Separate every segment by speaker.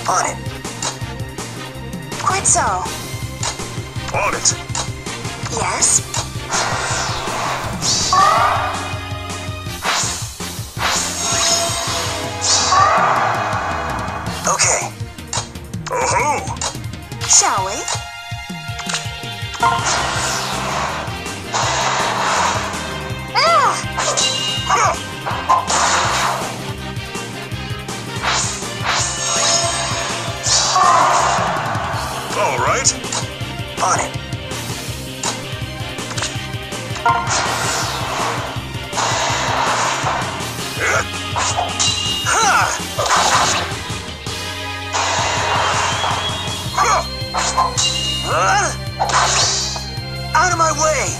Speaker 1: On it.
Speaker 2: Quite so.
Speaker 3: On it.
Speaker 2: Yes?
Speaker 1: Okay.
Speaker 3: Oh-ho!
Speaker 2: Shall we?
Speaker 3: All right.
Speaker 1: On it. Out of my way!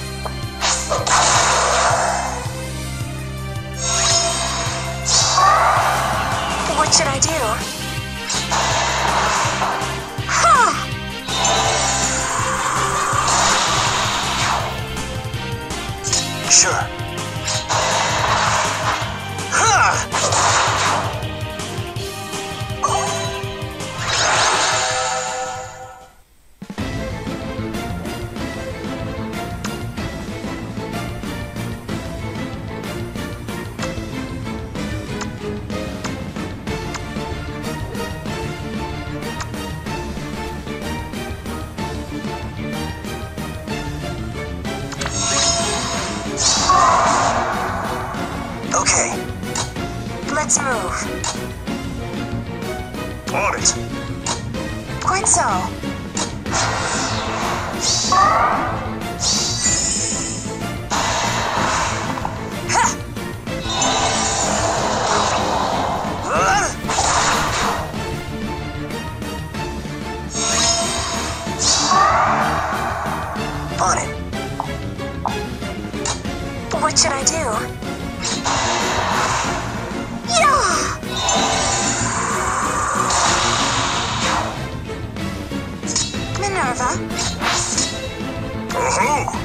Speaker 2: What should I do? Ha!
Speaker 1: Sure. Ha! Okay.
Speaker 2: Let's move.
Speaker 3: On it.
Speaker 2: Quite so.
Speaker 1: On it.
Speaker 2: What should I do? Yeah! Minerva?
Speaker 3: Oh-ho!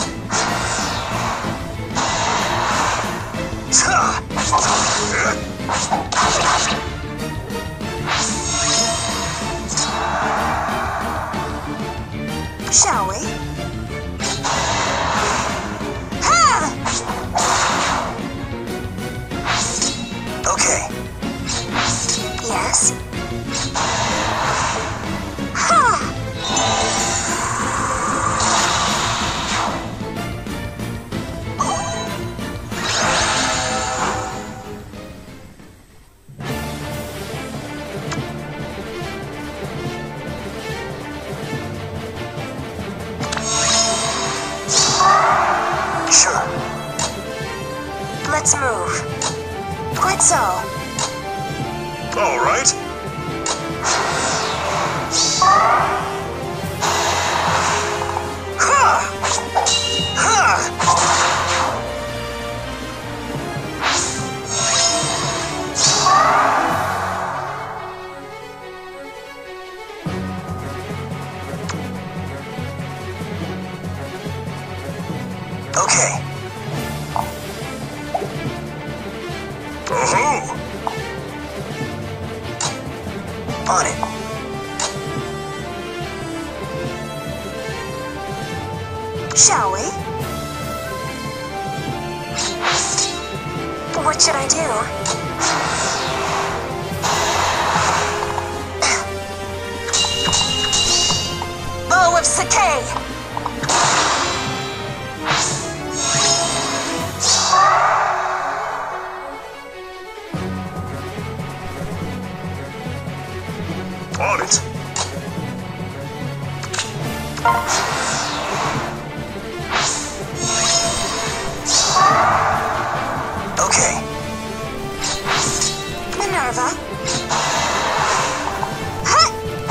Speaker 2: Shall we? Ha!
Speaker 1: Okay.
Speaker 2: Yes? Ha!
Speaker 1: Sure.
Speaker 2: Let's move. Quite so.
Speaker 3: All right.
Speaker 1: Okay.
Speaker 3: Oh-ho!
Speaker 1: On it.
Speaker 2: Shall we? What should I do? Bow of Sakai!
Speaker 3: On it.
Speaker 1: Okay.
Speaker 2: Minerva? Ha!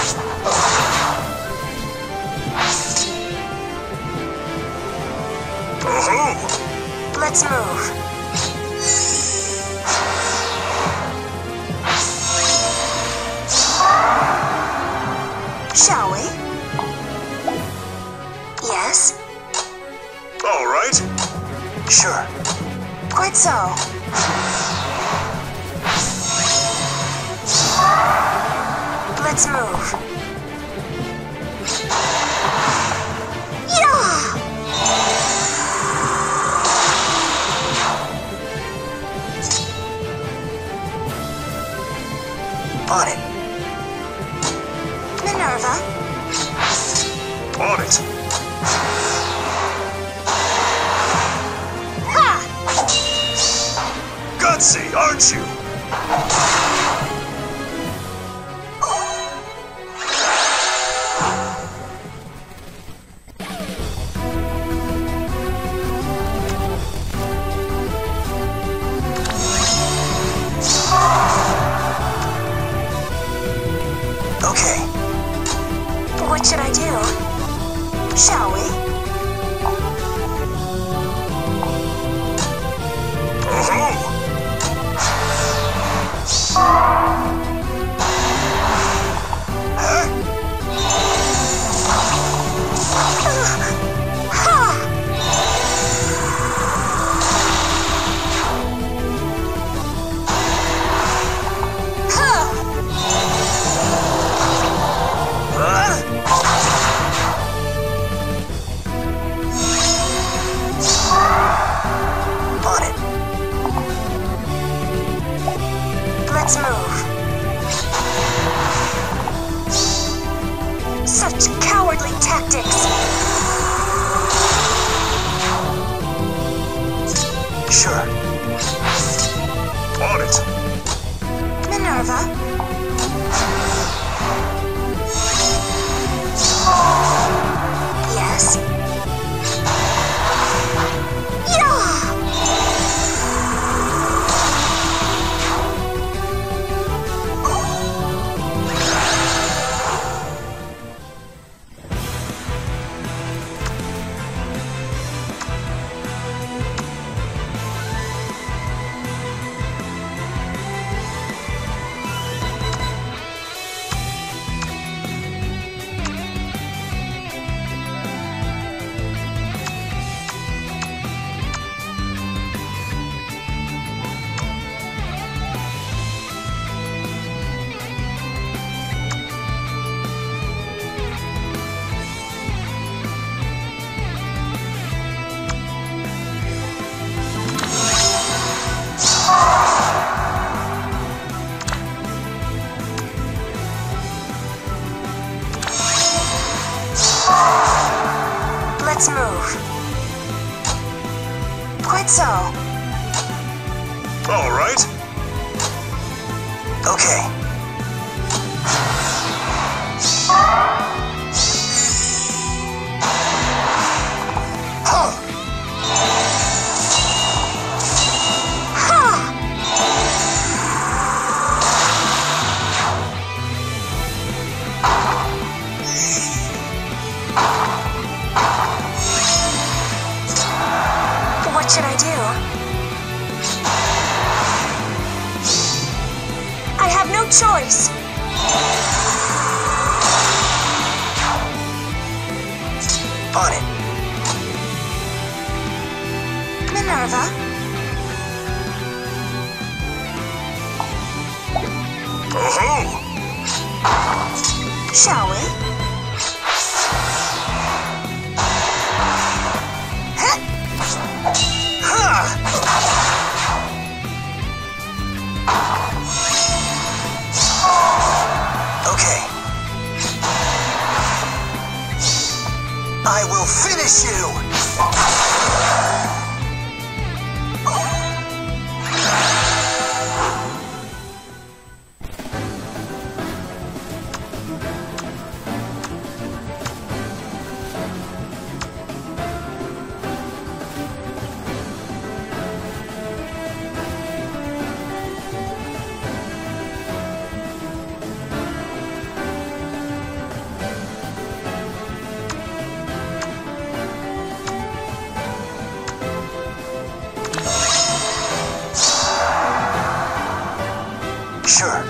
Speaker 3: Oh-ho!
Speaker 2: Let's move. Shall we? Yes?
Speaker 3: All right.
Speaker 1: Sure.
Speaker 2: Quite so. move. Yeah!
Speaker 1: On it.
Speaker 2: Minerva.
Speaker 3: On it.
Speaker 2: Ha!
Speaker 3: Gutsy, aren't you?
Speaker 1: Okay.
Speaker 2: What should I do? Shall we?
Speaker 3: Oh-ho!
Speaker 1: Huh? On it.
Speaker 2: Let's move. Such cowardly tactics.
Speaker 1: Sure.
Speaker 3: On it.
Speaker 2: Minerva. Yes. Yeah! Let's move. Quite so.
Speaker 3: All right.
Speaker 1: Okay. Huh.
Speaker 2: Ha! What should I do? I have no choice.
Speaker 1: On it.
Speaker 2: Minerva.
Speaker 3: Oh-ho!
Speaker 2: Shall we?
Speaker 1: Okay. I will finish you! Sure.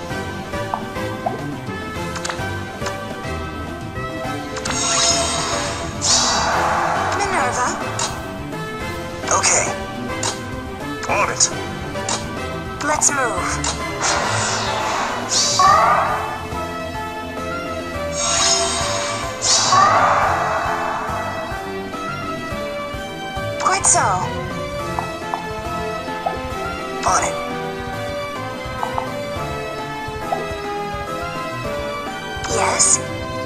Speaker 2: Minerva.
Speaker 1: Okay.
Speaker 3: On it.
Speaker 2: Let's move. Yes?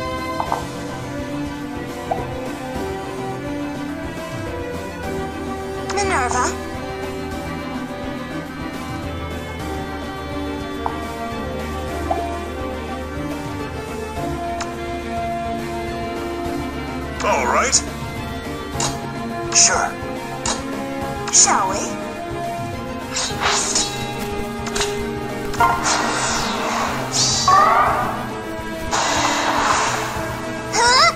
Speaker 2: Minerva?
Speaker 3: All right.
Speaker 1: Sure.
Speaker 2: Shall we? Huh?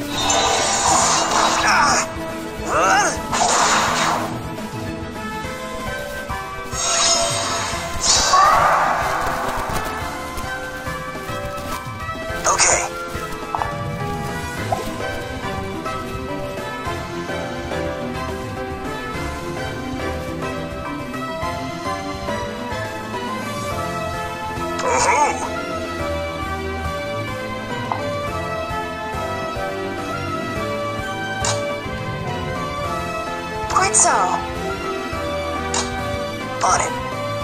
Speaker 1: Okay.
Speaker 3: Oh-ho!
Speaker 2: Quite so.
Speaker 1: On it.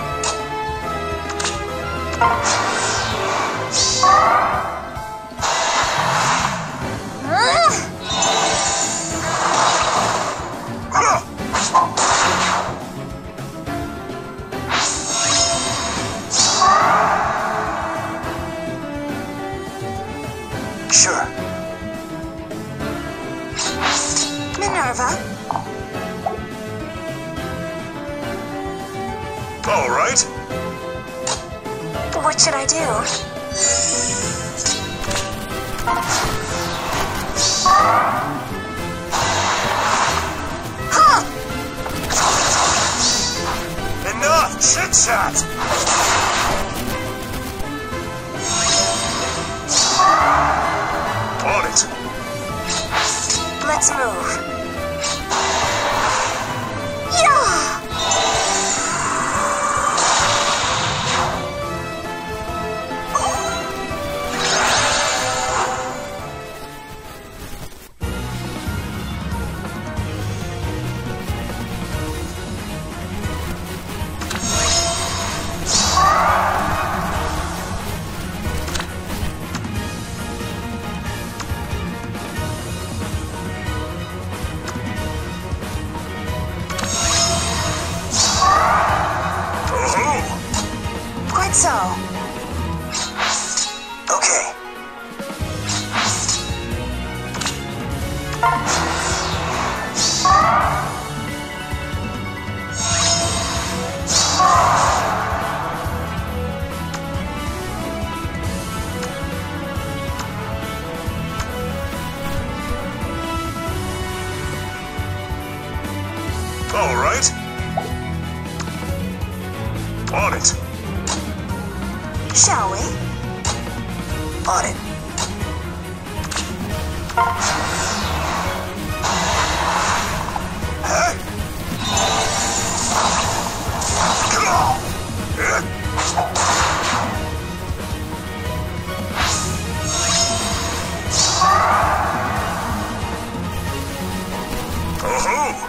Speaker 1: Sure.
Speaker 2: Minerva?
Speaker 3: All right.
Speaker 2: What should I do? Huh!
Speaker 3: Enough chit-chat! On it.
Speaker 2: Let's move. Yeah!
Speaker 3: Oh-ho!
Speaker 2: Quite so.
Speaker 1: Okay.
Speaker 3: All right. On it.
Speaker 2: Shall we?
Speaker 1: On it.
Speaker 3: Hey! Come on! Oh-ho!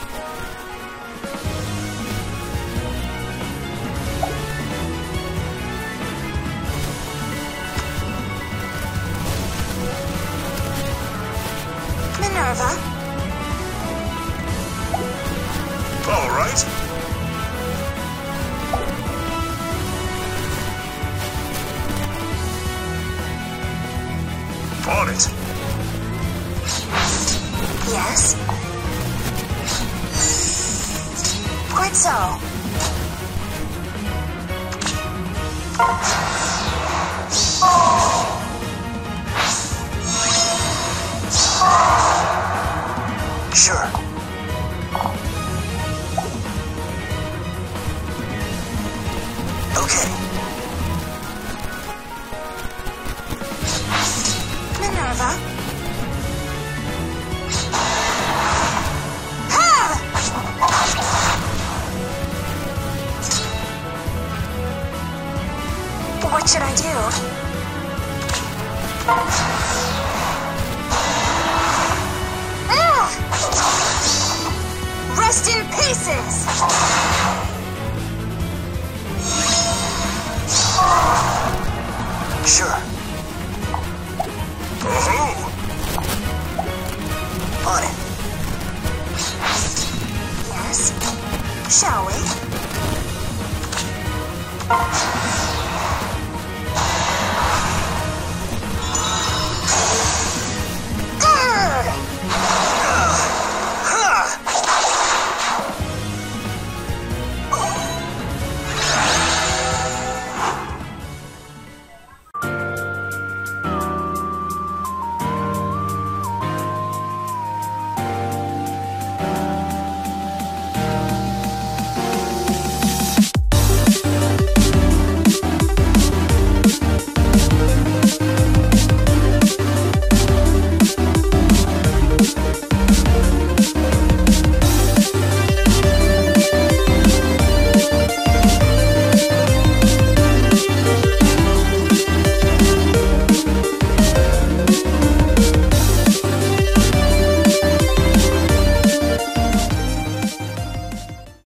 Speaker 2: Minerva?
Speaker 3: All right. On it.
Speaker 2: Yes? Quite so.
Speaker 1: Sure. Okay.
Speaker 2: Minerva? Ha! What should I do? Rest in pieces!